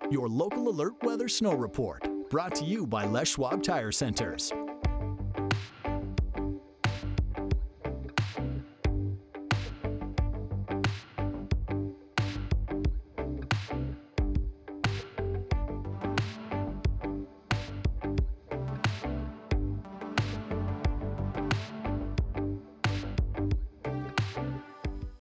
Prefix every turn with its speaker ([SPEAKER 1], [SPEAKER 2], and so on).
[SPEAKER 1] your local alert weather snow report, brought to you by Les Schwab Tire Centers.